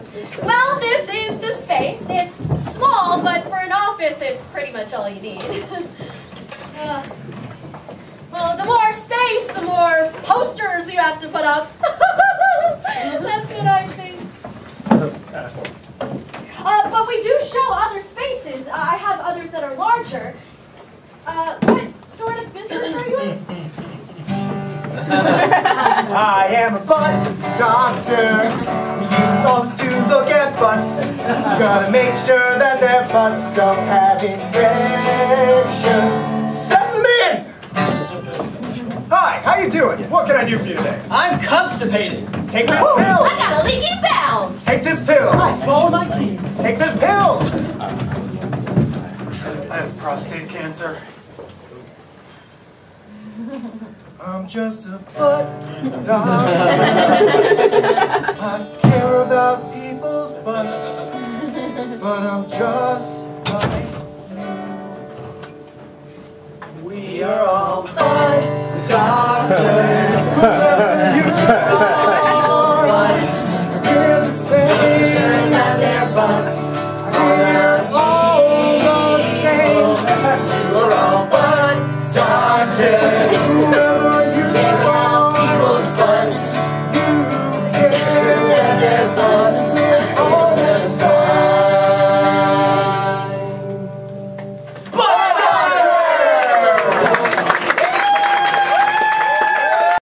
Well, this is the space. It's small, but for an office, it's pretty much all you need. Well, the more space, the more posters you have to put up. That's what I think. But we do show other spaces. I have others that are larger. What sort of business are you in? I am a butt doctor. We use solves to look at butts. Gotta make sure that their butts don't have infections. Send them in! Hi, how you doing? What can I do for you today? I'm constipated. Take this pill! I got a leaky bowel! Take this pill! I swallow my keys. Take this pill! I have prostate cancer. I'm just a butt doctor. I care about people's butts, but I'm just like you. We are all butt doctors.